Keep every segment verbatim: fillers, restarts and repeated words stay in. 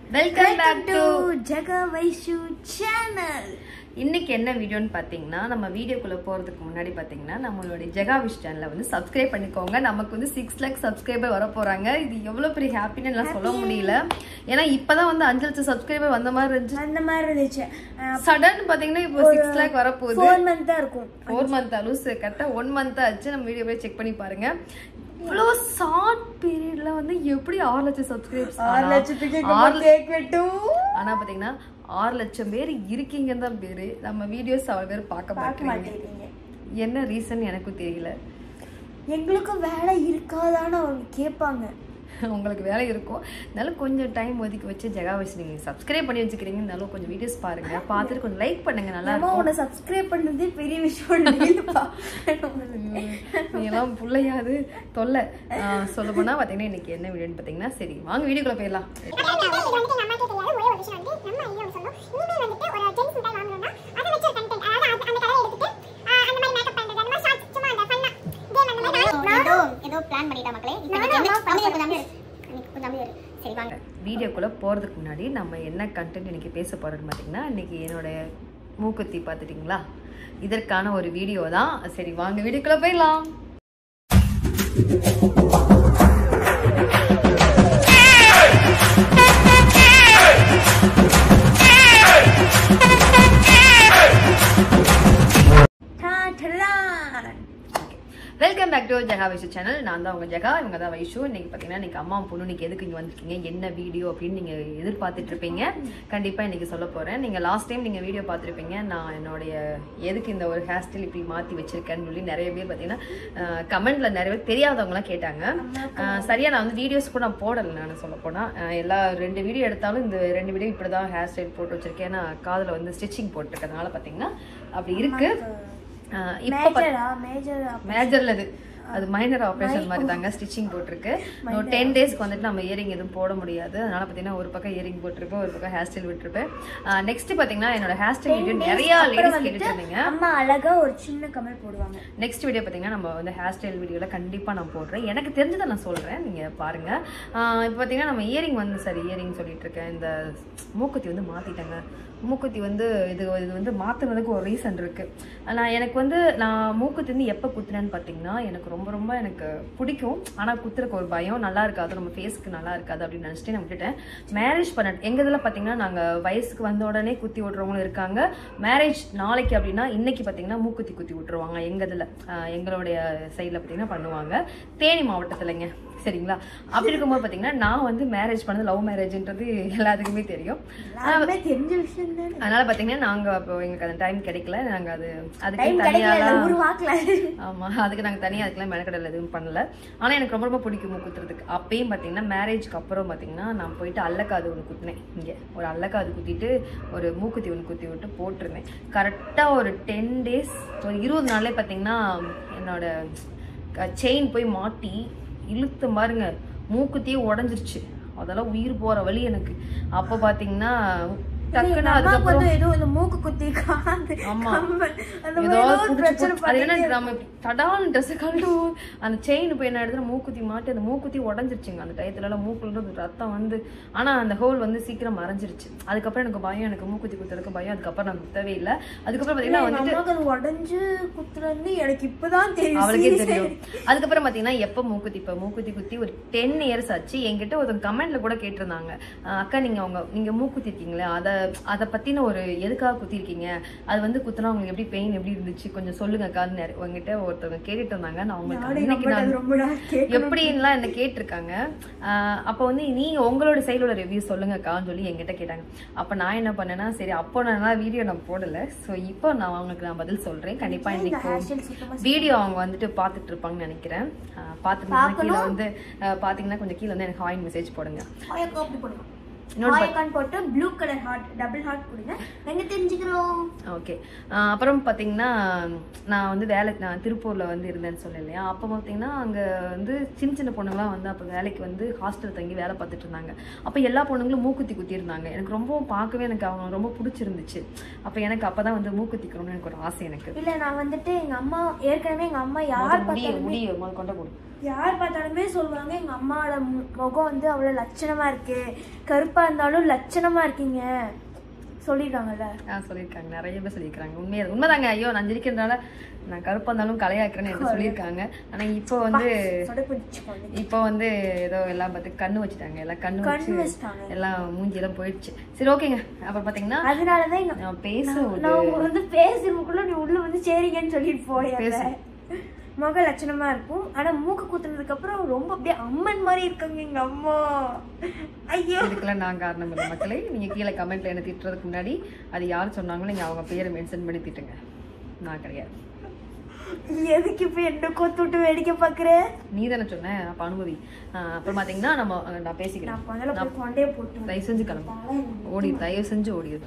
Welcome back to Jaga Vaishu channel. இன்னைக்கு என்ன வீடியோன்னு பாத்தீங்கன்னா நம்ம வீடியோக்குள்ள போறதுக்கு முன்னாடி பாத்தீங்கன்னா நம்மளுடைய ஜெகா விஷ் சேனலை வந்து சப்ஸ்கிரைப் பண்ணிக்கோங்க. நமக்கு வந்து சிக்ஸ் லேக் சப்ஸ்கிரைபர் வர போறாங்க. இது எவ்வளவு பெரிய ஹாப்பின்னு எல்லாம் சொல்ல முடியல. ஏன்னா இப்பதான் வந்து அஞ்சு லட்சம் சப்ஸ்கிரைபர் வந்த மாதிரி இருந்துச்சு அந்த மாதிரி இருந்துச்சு. சடன் பாத்தீங்கன்னா இப்போ சிக்ஸ் லேக் வர போகுது. ஃபோர் மந்த் தான் இருக்கும். ஃபோர் மந்த் லூஸ் கரெக்டா ஒன் மந்த் ஆச்சு. நம்ம வீடியோ போய் செக் பண்ணி பாருங்க. இவ்வளோ ஷார்ட் பீரியட்ல வந்து எப்படி ஆறு லட்சம் சப்ஸ்கிரைப்ஸ் ஆறு லட்சத்துக்கு கேக் வெட்டும். ஆனா பாத்தீங்கன்னா ஆறு லட்சம் பேர் இருக்கீங்கன்னு தான் பேரு. நம்ம வீடியோஸ் அவ்வளவு பேர் பார்க்க மாட்டேங்கிறீங்க. என்ன ரீசன் எனக்கும் தெரியல. எங்களுக்கு வேலை இருக்காதான்னு அவங்க கேட்பாங்க. உங்களுக்கு வேலை இருக்கும், அதனால கொஞ்சம் டைம் ஒதுக்கி வச்சு ஜெகா வைஸ் நீங்க சப்ஸ்கிரைப் பண்ணி வச்சுக்கிறீங்கனாலும் கொஞ்சம் வீடியோஸ் பாருங்க, பார்த்துட்டு கொஞ்சம் லைக் பண்ணுங்க. நல்லா இருக்கும். உன்னை சப்ஸ்கிரைப் பண்ணதே பெரிய விஷயம். நீங்களாம் பிள்ளையாது தொல்லை. சொல்ல போனா பாத்தீங்கன்னா இன்னைக்கு என்ன வீடியோன்னு பாத்தீங்கன்னா, சரி வாங்க வீடியோக்குள்ள போயிடலாம். வீடியோக்குள்ள போறதுக்கு முன்னாடி நம்ம என்ன கண்டென்ட் இன்னைக்கு பேச போறோம்னு பாத்தீங்கன்னா, இன்னைக்கு என்னோட மூக்குத்தி பாத்துட்டீங்களா, இதற்கான ஒரு வீடியோ தான். சரி வாங்க வீடியோக்குள்ள போயிடலாம். Welcome back to Jega Vaishu channel. நான் தான் உங்க ஜெகா, இவங்க தான் வைஷு. இன்னைக்கு பாத்தீங்கன்னா இன்னைக்கு அம்மா பொண்ணு இன்னைக்கு எதுக்கு இங்க வந்திருக்கீங்க, என்ன வீடியோ அப்படின்னு நீங்க எதிர்பார்த்துட்டு இருப்பீங்க. கண்டிப்பா இன்னைக்கு சொல்ல போறேன். நீங்க லாஸ்ட் டைம் நீங்க வீடியோ பார்த்துருப்பீங்க. நான் என்னுடைய எதுக்கு இந்த ஒரு ஹேர் ஸ்டைல் இப்படி மாத்தி வச்சிருக்கேன்னு சொல்லி நிறைய பேர் பாத்தீங்கன்னா கமெண்ட்ல நிறைய பேர் தெரியாதவங்க எல்லாம் கேட்டாங்க. சரியா நான் வந்து வீடியோஸ் கூட நான் போடல. நான் சொல்ல போனா எல்லா ரெண்டு வீடியோ எடுத்தாலும் இந்த ரெண்டு வீடியோ இப்படிதான் ஹேர் ஸ்டைல் போட்டு வச்சிருக்கேன். ஏன்னா காதுல வந்து ஸ்டிச்சிங் போட்டுருக்கனால பாத்தீங்கன்னா அப்படி இருக்கு. மேஜர்ல இது அது மைனர் ஆப்ரேஷன் மாதிரி தாங்க ஸ்டிச்சிங் போட்டிருக்கு. இன்னும் டென் டேஸ்க்கு வந்துட்டு நம்ம இயரிங் எதுவும் போட முடியாது. அதனால பாத்தீங்கன்னா ஒரு பக்கம் இயரிங் போட்டிருப்பேன், ஒரு பக்கம் ஹேர் ஸ்டைல் விட்டுருப்பேன். நெக்ஸ்ட் பாத்தீங்கன்னா என்னோட ஹேர் ஸ்டைல் வீடியோ நிறைய லேடிஸ் கேட்டுட்டு இருந்தீங்க. அம்மா அழகா ஒரு சின்ன கமெண்ட் போடுவாங்க. நெக்ஸ்ட் வீடியோ பாத்தீங்கன்னா நம்ம வந்து ஹேர் ஸ்டைல் வீடியோல கண்டிப்பா நான் போடுறேன். எனக்கு தெரிஞ்சதை நான் சொல்றேன், நீங்க பாருங்க. இப்போ பாத்தீங்கன்னா நம்ம இயரிங் வந்து சரி இயரிங் சொல்லிட்டு இருக்கேன். இந்த மூக்குத்தி வந்து மாத்திட்டாங்க. மூக்குத்தி வந்து இது இது வந்து மாத்துறதுக்கு ஒரு ரீசன் இருக்கு. நான் எனக்கு வந்து நான் மூக்குத்தி வந்து எப்போ குத்துறேன்னு பார்த்தீங்கன்னா, எனக்கு ரொம்ப ரொம்ப எனக்கு பிடிக்கும். ஆனால் குத்துறக்கு ஒரு பயம், நல்லா இருக்காது, நம்ம ஃபேஸ்க்கு நல்லா இருக்காது அப்படின்னு நினச்சிட்டு நான் விட்டுட்டேன். மேரேஜ் பண்ண எங்கள் இதில் பார்த்தீங்கன்னா நாங்கள் வயசுக்கு வந்த உடனே குத்தி விட்றவங்களும் இருக்காங்க. மேரேஜ் நாளைக்கு அப்படின்னா இன்னைக்கு பார்த்தீங்கன்னா மூக்குத்தி குத்தி விட்டுருவாங்க. எங்கள் இதில் எங்களுடைய சைடில் பார்த்தீங்கன்னா பண்ணுவாங்க. தேனி மாவட்டத்தில்ங்க, சரிங்களா. அப்படி இருக்கும்போது பாத்தீங்கன்னா நான் வந்து மேரேஜ் பண்ணது லவ் மேரேஜ்ன்றது எல்லாத்துக்குமே தெரியும். தெரிஞ்ச விஷயம். அதனால பாத்தீங்கன்னா நாங்க அப்போ எங்களுக்கு அந்த டைம் கிடைக்கல. நாங்க அது அதுக்கு தனியா ஆமா அதுக்கு நாங்க தனியா அதுக்கெல்லாம் மெனக்கடல எதுவும் பண்ணல. ஆனா எனக்கு ரொம்ப ரொம்ப பிடிக்கும் குத்துறதுக்கு. அப்பயும் பாத்தீங்கன்னா மேரேஜ்க்கு அப்புறம் பாத்தீங்கன்னா நான் போயிட்டு அல்லக்காது ஒன்று குத்தினேன். இங்க ஒரு அல்லக்காது குத்திட்டு ஒரு மூக்குத்தி ஒன்று குத்தி விட்டு போட்டிருந்தேன். கரெக்டா ஒரு டென் டேஸ் ஒரு இருபது நாள்ல பாத்தீங்கன்னா என்னோட செயின் போய் மாட்டி இழுத்து பாருங்க, மூக்குத்தியே உடஞ்சிருச்சு. அதெல்லாம் உயிர் போற வழி எனக்கு. அப்ப பாத்தீங்கன்னா டக்குனா அதுக்கப்புறம் ஏதோ இந்த மூக்கு குத்தி காது ஆமா ஏதோ அது என்ன தடால் ட்ரெஸ் கழட்டு அந்த செயின் போய் என்ன எடுத்து மூக்குத்தி மாட்டி அந்த மூக்குத்தி உடஞ்சிருச்சுங்க. அந்த டயத்துல எல்லாம் மூக்குல ரத்தம் வந்து, ஆனா அந்த ஹோல் வந்து சீக்கிரம் மறைஞ்சிருச்சு. அதுக்கப்புறம் எனக்கு பயம், எனக்கு மூக்குத்தி குத்துறதுக்கு பயம். அதுக்கப்புறம் நான் குத்தவே இல்லை. அதுக்கப்புறம் பாத்தீங்கன்னா வந்துட்டு உடஞ்சு குத்துறது எனக்கு இப்பதான் தெரியும், அவளுக்கே தெரியும். அதுக்கப்புறம் பாத்தீங்கன்னா எப்ப மூக்குத்தி இப்ப மூக்குத்தி குத்தி ஒரு டென் இயர்ஸ் ஆச்சு. என்கிட்ட ஒரு கமெண்ட்ல கூட கேட்டிருந்தாங்க, அக்கா நீங்க அவங்க நீங்க மூக்குத்தி இருக்கீங்களே அதை அதை பத்தின ஒரு எதுக்காக குத்தி இருக்கீங்க, அது வந்து குத்துனா உங்களுக்கு எப்படி பெயின் எப்படி இருந்துச்சு கொஞ்சம் சொல்லுங்க அக்கான்னு உங்ககிட்ட ஒருத்தவங்க கேட்டுட்டு இருந்தாங்க. நான் உங்களுக்கு எப்படின்லாம் என்ன கேட்டிருக்காங்க. அப்போ வந்து நீங்க உங்களோட சைடோட ரிவ்யூ சொல்லுங்க அக்கான்னு சொல்லி என்கிட்ட கேட்டாங்க. அப்ப நான் என்ன பண்ணேன்னா சரி அப்போ நான் வீடியோ நான் போடல. ஸோ இப்போ நான் அவங்களுக்கு நான் பதில் சொல்றேன். கண்டிப்பா இன்னைக்கு வீடியோ அவங்க வந்துட்டு பாத்துட்டு இருப்பாங்கன்னு நினைக்கிறேன். பாத்துட்டு கீழே வந்து பாத்தீங்கன்னா கொஞ்சம் கீழே வந்து எனக்கு ஹாய் மெசேஜ் போடுங்க. போட்டு blue colour heart double heart கொடுங்க, நாங்க தெரிஞ்சுக்கிறோம். ஓகே. அப்புறம் பாத்தீங்கன்னா நான் வந்து வேலை நான் திருப்பூர்ல வந்து இருந்தேன்னு சொன்னேன் இல்லையா. அப்போ பாத்தீங்கன்னா அங்க வந்து சின்ன சின்ன பொண்ணுங்களாம் வந்து அப்போ வேலைக்கு வந்து ஹாஸ்டல் தங்கி வேலை பார்த்துட்டு இருந்தாங்க. அப்போ எல்லா பொண்ணுங்களும் மூக்குத்தி குத்தி இருந்தாங்க. எனக்கு ரொம்ப பார்க்கவே எனக்கு அவங்க ரொம்ப பிடிச்சிருந்துச்சு. அப்போ எனக்கு அப்பதான் வந்து மூக்குத்திக்கணும்னு எனக்கு ஒரு ஆசை எனக்கு. இல்ல நான் வந்துட்டு எங்க அம்மா ஏற்கனவே எங்க அம்மா யார் முடிய முடிய கொண்ட கொடு யார் பார்த்தாலுமே சொல்லுவாங்க எங்க அம்மாவோட முகம் வந்து அவ்வளவு லட்சணமா இருக்கு, கருப்பா இருந்தாலும் லட்சணமா இருக்கீங்க சொல்லிருக்காங்கல்ல. ஆ சொல்லியிருக்காங்க, நிறைய பேர் சொல்லியிருக்காங்க. உண்மையா உண்மைதாங்க. ஐயோ நான் ஜிரிக்கிறதுனால நான் கருப்பா இருந்தாலும் கலையாக்குறேன்னு என்று சொல்லியிருக்காங்க. ஆனா இப்போ வந்து இப்போ வந்து ஏதோ எல்லாம் பார்த்து கண்ணு வச்சுட்டாங்க, எல்லாம் கண்ணு வச்சு எல்லாம் மூஞ்சி எல்லாம் போயிடுச்சு. சரி ஓகேங்க. அப்புறம் பாத்தீங்கன்னா அதனாலதான் நான் பேச வந்து பேசுறதுக்குள்ள நீ உள்ள வந்து சரிங்கன்னு சொல்லிட்டு போய் முக லட்சணமா இருக்கும். ஆனா மூக்கு குத்துனதுக்கு அப்புறம் ரொம்ப அப்படியே அம்மன் மாதிரி இருக்காங்க எங்க அம்மா. ஐயோ இதுக்கெல்லாம் நான் காரணம் இல்லை மக்களே. நீங்க கீழே கமெண்ட்ல என்ன திட்டுறதுக்கு முன்னாடி அது யார் சொன்னாங்களோ நீங்க அவங்க பேரை மென்ஷன் பண்ணி திட்டுங்க, நான் கிடையாது. எதுக்கு இப்ப என்ன கொத்து விட்டு வேடிக்கை பாக்குற? நீ தானே சொன்ன, அப்ப அனுபவி. அப்புறம் பாத்தீங்கன்னா நம்ம நான் பேசிக்கிறேன். கொண்டே போட்டு தயவு செஞ்சு கிளம்பு, ஓடி தயவு செஞ்சு ஓடிடு.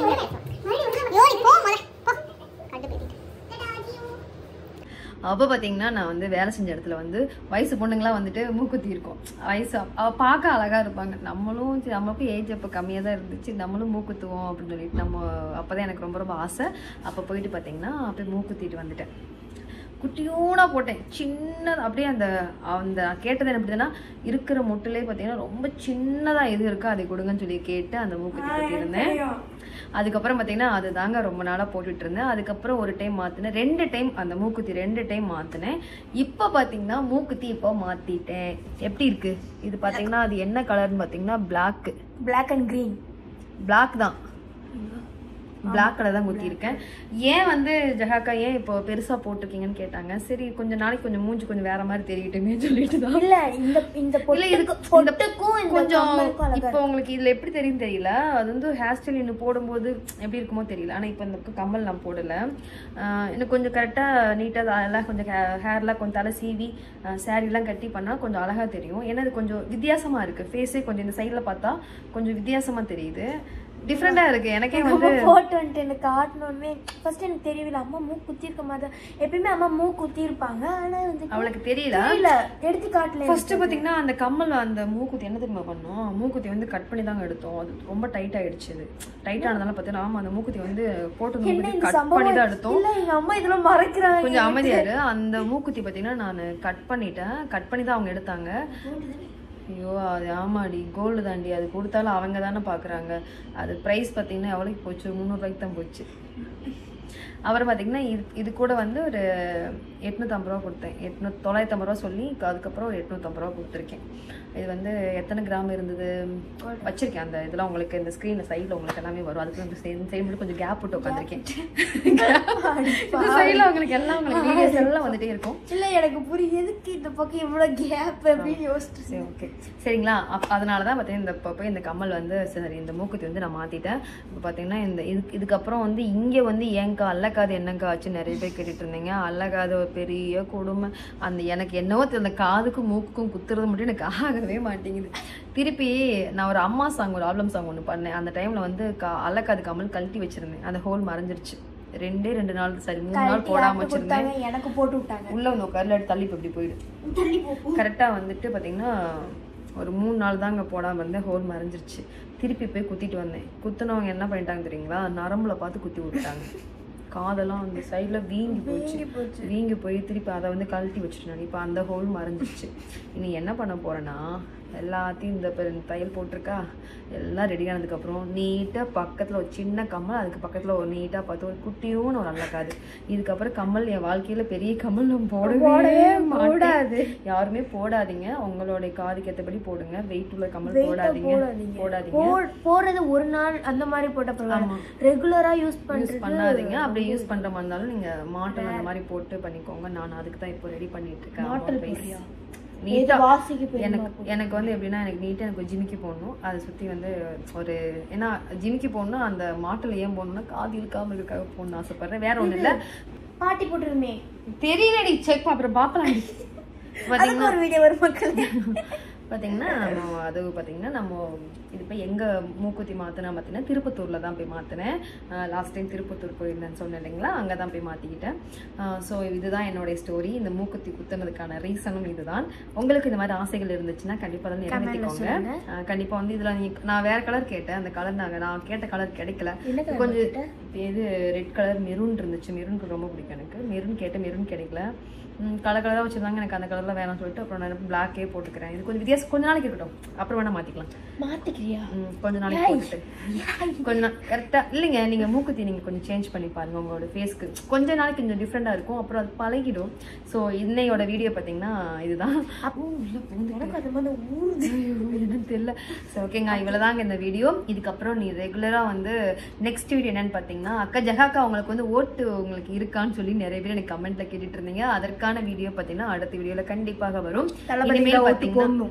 அப்போ பார்த்தீங்கன்னா நான் வந்து வேலை செஞ்ச இடத்துல வந்து வயசு பொண்ணுங்களாம் வந்துட்டு மூக்குத்தி இருக்கும். வயசு அவள் பார்க்க அழகாக இருப்பாங்க. நம்மளும் சரி நம்மளுக்கும் ஏஜ் அப்போ கம்மியாக தான் இருந்துச்சு, நம்மளும் மூக்குத்துவோம் அப்படின்னு சொல்லிட்டு நம்ம அப்போ தான் எனக்கு ரொம்ப ரொம்ப ஆசை. அப்போ போயிட்டு பார்த்தீங்கன்னா அப்படியே மூக்குத்திட்டு வந்துட்டேன். குட்டியூனா போட்டேன், சின்னதாக அப்படியே அந்த அந்த கேட்டது என்ன எப்படின்னா இருக்கிற முட்டிலே பார்த்தீங்கன்னா ரொம்ப சின்னதாக எது இருக்கோ அதை கொடுங்கன்னு சொல்லி கேட்டு அந்த மூக்குத்தி கட்டியிருந்தேன். அதுக்கப்புறம் பார்த்தீங்கன்னா அது தாங்க ரொம்ப நாளாக போட்டுட்டு இருந்தேன். அதுக்கப்புறம் ஒரு டைம் மாற்றினேன், ரெண்டு டைம் அந்த மூக்குத்தி ரெண்டு டைம் மாற்றினேன். இப்போ பார்த்தீங்கன்னா மூக்குத்தி இப்போ மாற்றிட்டேன். எப்படி இருக்கு இது பார்த்தீங்கன்னா அது என்ன கலர்னு பார்த்தீங்கன்னா black, black and green. Black தான், பிளாக் கலர் தான் குத்திருக்கேன். ஏன் வந்து ஜஹாக்கா ஏன் இப்போ பெருசா போட்டிருக்கீங்கன்னு கேட்டாங்க. சரி கொஞ்சம் நாளைக்கு கொஞ்சம் மூஞ்சி கொஞ்சம் வேற மாதிரி தெரியட்டுமே சொல்லிட்டு தான். இல்ல இந்த இந்த பொட்டுக்கும் கொஞ்சம் இப்போ உங்களுக்கு இதுல எப்படி தெரியும் தெரியல. அது வந்து ஹேர் ஸ்டைல் இன்னும் போடும்போது எப்படி இருக்குமோ தெரியல. ஆனா இப்போ இந்த கம்மல் நான் போடல. இன்னும் கொஞ்சம் கரெக்டா நீட்டா அதெல்லாம் கொஞ்சம் ஹேர்லாம் கொஞ்சம் தலை சீவி சாரி எல்லாம் கட்டி பண்ணா கொஞ்சம் அழகா தெரியும். ஏன்னா அது கொஞ்சம் வித்தியாசமா இருக்கு. ஃபேஸே கொஞ்சம் இந்த சைட்ல பார்த்தா கொஞ்சம் வித்தியாசமா தெரியுது, டிஃப்ரெண்டா இருக்கு. எனக்கே வந்து போட்டு வந்துட்டு எனக்கு காட்டணுமே ஃபர்ஸ்ட் எனக்கு தெரியல. அம்மா மூக்கு குத்தி இருக்க மாதிரி எப்பயுமே அம்மா மூக்கு குத்தி இருப்பாங்க, ஆனா வந்து அவளுக்கு தெரியல இல்ல எடுத்து காட்டல. ஃபர்ஸ்ட் பாத்தீங்கன்னா அந்த கம்மல் அந்த மூக்குத்தி என்ன தெரியுமா பண்ணோம், மூக்குத்தி வந்து கட் பண்ணி தாங்க எடுத்தோம். அது ரொம்ப டைட் ஆயிடுச்சு. அது டைட் ஆனதால பாத்தீங்கன்னா ஆமா அந்த மூக்குத்தி வந்து போட்டு மூக்குத்தி கட் பண்ணி தான் எடுத்தோம். இல்ல எங்க அம்மா இதெல்லாம் மறைக்கிறாங்க. கொஞ்சம் அமைதியாரு. அந்த மூக்குத்தி பாத்தீங்கன்னா நான் கட் பண்ணிட்டேன், கட் பண்ணி தான் அவங்க எடுத்தாங்க. ஐயோ அது ஆமாடி கோல்டு தாண்டி, அது கொடுத்தாலும் அவங்க தானே பார்க்குறாங்க. அது ப்ரைஸ் பார்த்தீங்கன்னா எவ்வளோக்கு போச்சு, முந்நூறுரூவாய்க்கு தான் போச்சு. அப்புறம் பார்த்தீங்கன்னா இது இது கூட வந்து ஒரு எட்நூற்றம்பது ரூபா கொடுத்தேன். எட்நூ தொள்ளாயிரத்தி ஐம்பது ரூபா சொல்லி அதுக்கப்புறம் ஒரு எட்நூற்றம்பது ரூபா கொடுத்துருக்கேன். இது வந்து எத்தனை கிராம் இருந்தது வச்சிருக்கேன். அந்த இதெல்லாம் உங்களுக்கு இந்த ஸ்க்ரீனில் சைடில் உங்களுக்கு எல்லாமே வரும். அதுக்கு வந்து சைடு மட்டும் கொஞ்சம் கேப் விட்டு உட்காந்துருக்கேன். சைடில் உங்களுக்கு எல்லாம் உங்களுக்கு வீடியோஸ் எல்லாம் வந்துட்டே இருக்கும். இல்லை எனக்கு புரியுது எதுக்கு இந்த பக்கம் இவ்வளோ கேப் அப்படின்னு யோசிச்சு. சரி ஓகே சரிங்களா. அப் அதனால தான் பார்த்தீங்கன்னா இந்த இப்போ இந்த கம்மல் வந்து சரி இந்த மூக்குத்தி வந்து நான் மாற்றிட்டேன். இப்போ பார்த்தீங்கன்னா இந்த இது இதுக்கப்புறம் வந்து இங்கே வந்து ஏங்கா அல்லக்காது என்னங்கா ஆச்சு நிறைய பேர் கேட்டுட்டு இருந்தீங்க. அல்லக்காது ஒரு பெரிய கொடுமை. அந்த எனக்கு என்னவோ அந்த காதுக்கும் மூக்குக்கும் குத்துறது மட்டும் எனக்கு ஆகவே மாட்டேங்குது. திருப்பி நான் ஒரு அம்மா சாங் ஒரு ஆல்பம் சாங் ஒன்று பண்ணேன். அந்த டைமில் வந்து கா அல்லக்காது கம்மல் கழட்டி வச்சிருந்தேன். அந்த ஹோல் மறைஞ்சிருச்சு. ரெண்டே ரெண்டு நாள் சரி மூணு நாள் போடாம வச்சிருந்தேன். எனக்கு போட்டு விட்டாங்க. உள்ள வந்து உட்கார்ல தள்ளி இப்படி போயிடும். கரெக்டா வந்துட்டு பாத்தீங்கன்னா ஒரு மூணு நாள் தாங்க போடாம இருந்தேன். ஹோல் மறைஞ்சிருச்சு. திருப்பி போய் குத்திட்டு வந்தேன். குத்துனவங்க என்ன பண்ணிட்டாங்க தெரியுங்களா, நரம்புல பார்த்து குத்தி விட்டுட்டாங்க. காதெல்லாம் அந்த சைட்ல வீங்கி போச்சு. வீங்கி போய் திருப்பி அதை வந்து கழட்டி வச்சுட்டேன். இப்போ அந்த ஹோல் மறைஞ்சிருச்சு. இனி என்ன பண்ண போறேன்னா எல்லாத்தையும் இந்த தையல் போட்டிருக்கா எல்லாம் ரெடி ஆனதுக்கப்புறம் நீட்டாக பக்கத்தில் ஒரு சின்ன கம்மல், அதுக்கு பக்கத்தில் ஒரு நீட்டாக பார்த்து ஒரு குட்டியும் ஒரு நல்லக்காது. இதுக்கப்புறம் கம்மல் என் வாழ்க்கையில் பெரிய கம்மல் நம்ம போடவே போடாது. யாருமே போடாதீங்க. உங்களுடைய காதுக்கு ஏற்றபடி போடுங்க. வெயிட் உள்ள கம்மல் போடாதீங்க போடாதீங்க போடுறது ஒரு நாள் அந்த மாதிரி போட்ட பரவாயில்ல, ரெகுலராக யூஸ் யூஸ் பண்ணாதீங்க. அப்படி யூஸ் பண்ணுற மாதிரி இருந்தாலும் நீங்கள் மாட்டல் அந்த மாதிரி போட்டு பண்ணிக்கோங்க. நான் அதுக்கு தான் இப்போ ரெடி பண்ணிட்டு இருக்கேன். நீட்டா எனக்கு எனக்கு வந்து எப்படின்னா எனக்கு நீட்டா எனக்கு ஜிமிக்கி போடணும். அதை சுற்றி வந்து ஒரு ஏன்னா ஜிமிக்கி போடணும். அந்த மாட்டில் ஏன் போடணும்னா காது இழுக்காம இருக்காக போடணும்னு ஆசைப்படுறேன். வேற ஒன்றும் இல்லை. பாட்டி போட்டுருமே தெரியலடி செக் அப்புறம் பார்க்கலாம். பார்த்தீங்கன்னா ஒரு வீடியோ வரும் மக்கள். பார்த்தீங்கன்னா நம்ம அது பார்த்தீங்கன்னா நம்ம இது போய் எங்கே மூக்குத்தி மாற்றினா பார்த்தீங்கன்னா திருப்பத்தூரில் தான் போய் மாற்றினேன். லாஸ்ட் டைம் திருப்பத்தூர் போயிருந்தேன்னு சொன்னேன் இல்லைங்களா, அங்கே தான் போய் மாற்றிக்கிட்டேன். ஸோ இதுதான் என்னுடைய ஸ்டோரி. இந்த மூக்குத்தி குத்துனதுக்கான ரீசனும் இதுதான். உங்களுக்கு இந்த மாதிரி ஆசைகள் இருந்துச்சுன்னா கண்டிப்பாக தான் நிறைவேற்றிக்கோங்க. கண்டிப்பாக வந்து இதில் நீ நான் வேறு கலர் கேட்டேன். அந்த கலர் நாங்கள் நான் கேட்ட கலர் கிடைக்கல. கொஞ்சம் இது ரெட் கலர் மெரூன் இருந்துச்சு. மெரூனுக்கு ரொம்ப பிடிக்கும் எனக்கு. மெரூன் கேட்டேன், மெரூன் கிடைக்கல. கலர் கலராக வச்சுருந்தாங்க. எனக்கு அந்த கலரில் வேணாம்னு சொல்லிட்டு அப்புறம் நான் பிளாக்கே போட்டுக்கிறேன். இது கொஞ்சம் வித்தியாசம், கொஞ்ச நாளைக்கு இருக்கட்டும், அப்புறம் வேணால் மாற்றிக்கலாம். மாற்றிக்கிறியா? ம் கொஞ்ச நாளைக்கு போட்டுட்டு கொஞ்ச நாள் கரெக்டாக இல்லைங்க. நீங்கள் மூக்குத்தி நீங்கள் கொஞ்சம் சேஞ்ச் பண்ணி பாருங்கள் உங்களோட ஃபேஸ்க்கு. கொஞ்ச நாளைக்கு கொஞ்சம் டிஃப்ரெண்ட்டாக இருக்கும், அப்புறம் அது பழகிடும். ஸோ இன்னையோட வீடியோ பார்த்தீங்கன்னா இதுதான். எனக்கு அது மாதிரி ஊருது என்னன்னு தெரியல. ஸோ ஓகேங்க, இவ்வளோதாங்க இந்த வீடியோ. இதுக்கப்புறம் நீ ரெகுலராக வந்து நெக்ஸ்ட் வீடியோ என்னன்னு பார்த்தீங்கன்னா, அக்கா ஜஹாக்கா உங்களுக்கு வந்து ஓட்டு உங்களுக்கு இருக்கான்னு சொல்லி நிறைய பேர் எனக்கு கமெண்ட்டில் கேட்டுட்டு இருந்தீங்க. அதற்கு வீடியோ பார்த்தீங்கன்னா அடுத்த வீடியோல கண்டிப்பாக வரும். இனிமேல் பார்த்தீங்கன்னா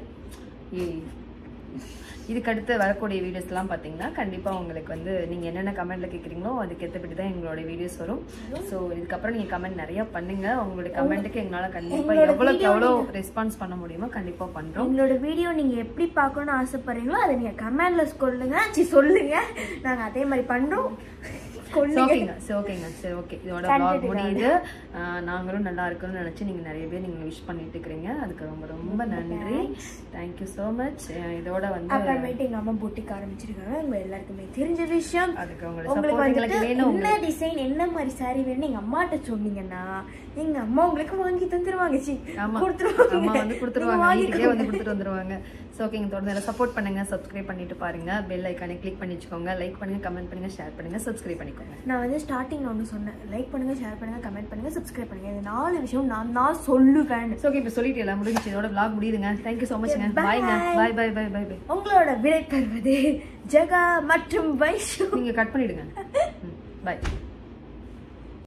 இதுக்கு அடுத்து வரக்கூடிய வீடியோஸ் எல்லாம் பார்த்தீங்கன்னா கண்டிப்பா உங்களுக்கு வந்து நீங்க என்னென்ன கமெண்ட்ல கேட்குறீங்களோ அதுக்கு ஏற்றபடி தான் எங்களோட வீடியோஸ் வரும். ஸோ இதுக்கப்புறம் நீங்க கமெண்ட் நிறைய பண்ணுங்க. உங்களுடைய கமெண்ட்டுக்கு எங்களால் கண்டிப்பா எவ்வளோக்கு எவ்வளோ ரெஸ்பான்ஸ் பண்ண முடியுமோ கண்டிப்பா பண்றோம். உங்களோட வீடியோ நீங்க எப்படி பார்க்கணும்னு ஆசைப்படுறீங்களோ அதை நீங்க கமெண்ட்ல சொல்லுங்க சொல்லுங்க நாங்க அதே மாதிரி பண்றோம். ஓகேங்க சரி ஓகேங்க சரி ஓகே இதோட vlog முடியுது. நாங்களும் நல்லா இருக்கணும்னு நினைச்சு நீங்க நிறைய பேர் நீங்க விஷ் பண்ணிட்டு இருக்கீங்க. அதுக்கு ரொம்ப ரொம்ப நன்றி. Thank you so much. இதோட வந்து அப்புறமேட்டு எங்க அம்மா பொட்டிக்கு ஆரம்பிச்சிருக்காங்க. உங்க எல்லாருக்குமே தெரிஞ்ச விஷயம். அதுக்கு உங்களுக்கு வேணும் என்ன டிசைன் என்ன மாதிரி சாரி வேணும்னு எங்க அம்மாட்ட சொன்னீங்கன்னா எங்க அம்மா உங்களுக்கு வாங்கி தந்துருவாங்க. சி கொடுத்துருவாங்க. அம்மா வந்து கொடுத்துருவாங்க, வீட்டுக்கே வந்து கொடுத்துட்டு வந்துருவாங்க. ஸோ ஓகேங்க, தொடர்ந்து சப்போர்ட் பண்ணுங்க, சப்ஸ்கிரைப் பண்ணிட்டு பாருங்க, பெல் ஐக்கானை கிளிக் பண்ணி வச்சுக்கோங்க, லைக் பண்ணுங்க, கமெண்ட் பண்ணுங்க, ஷேர் பண்ணுங்க, சப்ஸ்கிரைப் பண்ணிக்கோங்க. நான் வந்து ஸ்டார்டிங் ஒன்று சொன்னேன், லைக் பண்ணுங்க, ஷேர் பண்ணுங்க, கமெண்ட் பண்ணுங்க, சப்ஸ்கிரைப் பண்ணுங்க. இந்த நாலு விஷயம் நான் நான் சொல்லுவேன். ஓகே, இப்போ சொல்லிட்டு எல்லாம் முடிஞ்சிச்சு. இதோட vlog முடியுதுங்க. தேங்க்யூ ஸோ மச்ங்க. பாய்ங்க. பாய் பாய் பாய் பாய் பாய். உங்களோட விடை பெறுவது ஜகா மற்றும் வைஷு. நீங்க கட் பண்ணிடுங்க. பாய்.